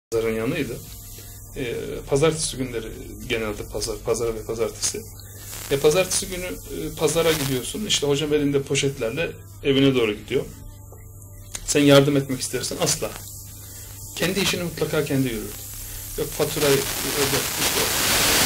pazarın yanıydı. Pazartesi günleri genelde pazar ve pazartesi. Pazartesi günü pazara gidiyorsun. İşte hocam elinde poşetlerle evine doğru gidiyor. Sen yardım etmek istersen asla. Kendi işini mutlaka kendi yürürdü. Yok faturayı öde, işte